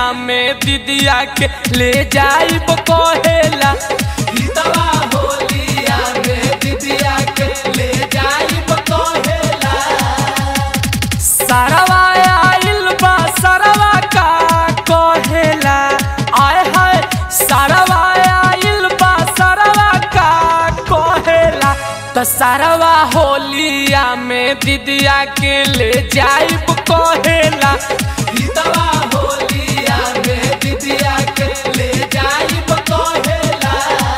में दीदिया के ले जाइब कहेला। हितवा होलिया में दीदिया के ले जाइब कहेला। सरवा आइल बा सरवा का कहेला। आय हाय सरवा आइल बा सरवा का कहेला। तो सरवा होलिया में दीदिया के ले जाइब कहेला। हितवा होलिया में दीदिया के ले जाइब कहेला।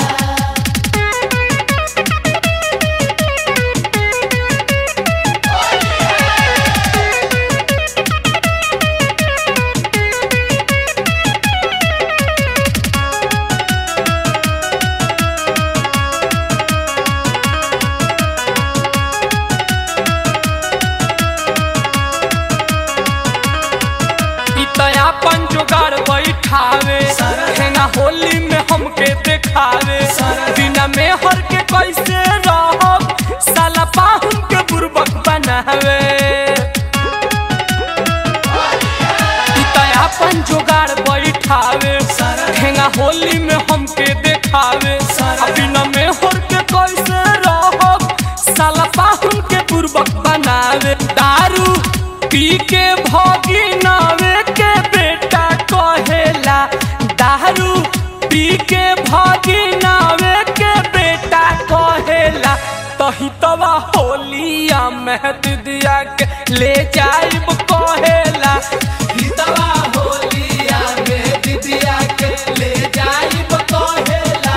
अपन जुगाड़ बैठावे हेंगा होली में हमके देखावे। बिना में हर के कैसे रहब साला पाहुन के बुर्बक बनावे। अपन जुगाड़ बैठावे हेंगा होली में हमके देखावे। बिना में हर के कैसे रहब साला पाहुन के बुर्बक बनावे। दारू पी के भोगी नावे के बेटा कहेला। दारू पी के भोगी नावे के बेटा कहेला। तो हितवा होलिया में दीदिया के ले जाइब कहेला। हितवा होलिया में दीदिया के ले जाइब कहेला।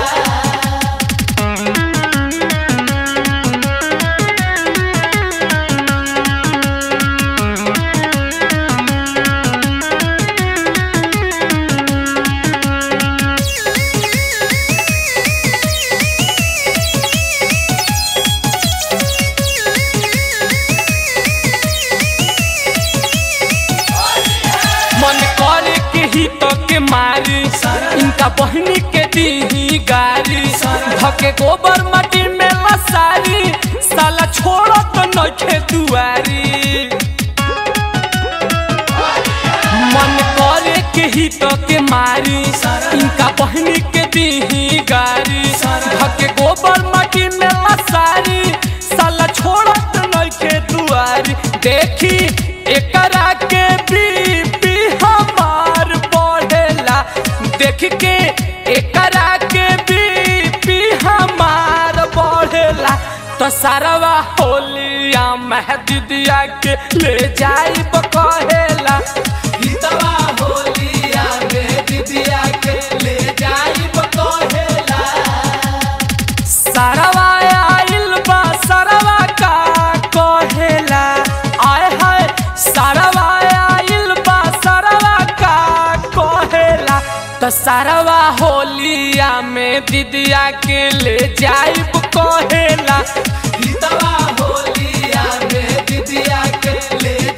मन करे के ही तो के मारी इनका बहनी के दी गारी। धके गोबर माटी में लसारी साला छोड़ो तो नखे दुआरी। मन करे के ही तो के मारी इनका बहनी के दी गारी। धके गोबर माटी में लसारी साला छोड़ो तो नखे दुआरी। देखी एकरा के बीपी हमार बढ़ेला। देख के एकरा के बीपी हमार बढ़ेला। तो सरवा होलिया में दीदिया के ले जाइब कहेला। हितवा होलिया में दीदिया के ले जाइब कहेला। सरवा आइल बा सरवा का कहेला। आय हाय सरवा आइल बा सरवा का कहेला। तो सरवा होलिया में दीदिया के ले जाइब कहेला। हितवा होलिया में दीदिया के ले